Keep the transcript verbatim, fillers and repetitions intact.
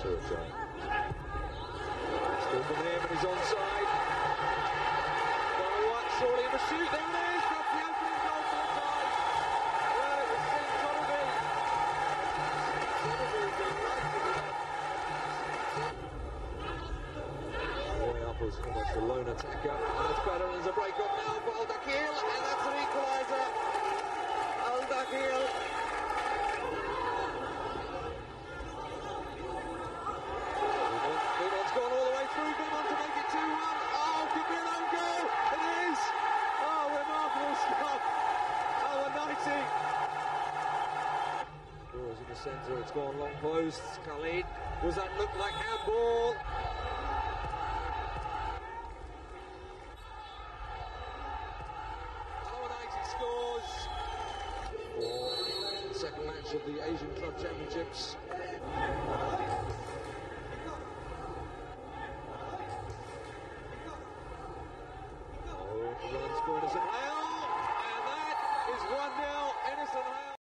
territory. Still from him and he's onside. Well, what? Surely in the shoot. There it is. That's the opening goal for the side. Well, it was St. Tonnery. Way up was almost a lone attacker. And it's better. There's a break up now for Al Dakhil. And that's an equaliser. Al Dakhil. Beaumont's gone all the way through. Beaumont to make it two one. Oh, could be an own goal. It is. Oh, remarkable stuff. Number ninety. Ball's in the centre. It's gone long post. Khalid. Does that look like handball? Scores for the second match of the Asian Club Championships. Oh, runs for Innocent Hale, and that is one nil. Innocent Hale.